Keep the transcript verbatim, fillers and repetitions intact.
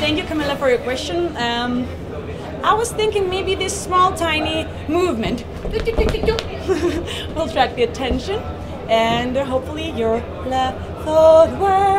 thank you, Camilla, for your question. Um, I was thinking maybe this small, tiny movement will attract the attention, and hopefully your left forward.